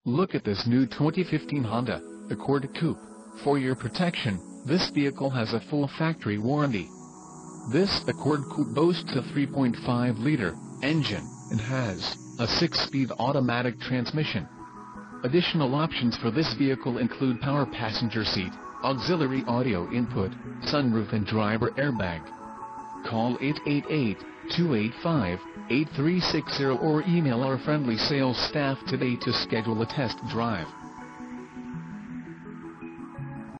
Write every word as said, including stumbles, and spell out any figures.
Look at this new twenty fifteen Honda Accord Coupe. For your protection, this vehicle has a full factory warranty. This Accord Coupe boasts a three point five liter engine and has a six-speed automatic transmission. Additional options for this vehicle include power passenger seat, auxiliary audio input, sunroof and driver airbag. Call eight eight eight, two eight five, eight three six zero or email our friendly sales staff today to schedule a test drive.